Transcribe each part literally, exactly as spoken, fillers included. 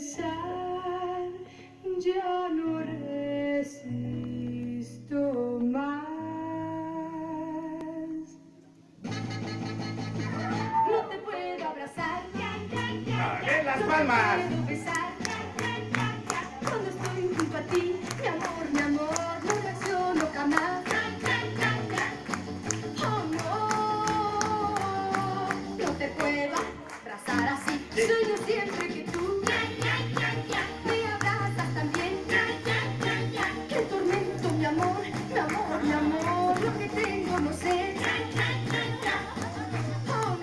besar, ya no resisto más. No te puedo abrazar, ¡Dale las palmas! No te puedo besar, cuando estoy junto a ti, mi amor, mi amor, no reacciono jamás. Oh no, no te puedo abrazar así, sueño siempre que tú me abrazas también. Qué tormento, mi amor, mi amor, mi amor, lo que tengo no sé. Oh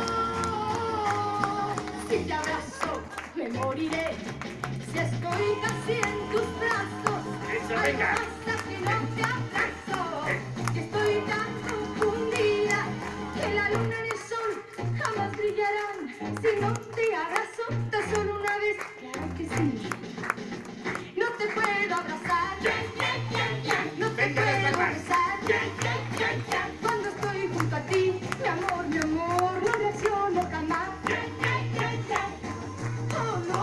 no, si te abrazo me moriré, si estoy casi en tus brazos. Eso, Ay, venga. basta que no te abrazo, que estoy tan confundida, que la luna y el sol jamás brillarán si no te abrazo tan solo una vez. Claro que sí. No te puedo abrazar, no te Venga, las puedo palmas. besar, cuando estoy junto a ti, mi amor, mi amor, no reacciono jamás. Oh no,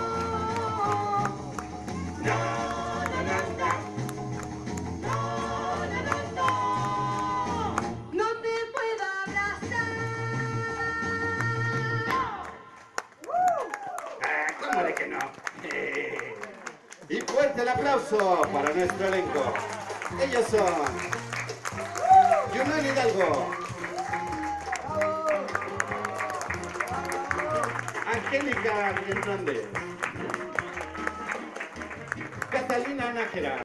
no, no, no, no, no, no, no, no, no te puedo abrazar. Ah, ¿cómo de que no? Eh, Y fuerte el aplauso para nuestro elenco. Ellos son Yunel Hidalgo, Angélica Hernández, Catalina Nájera.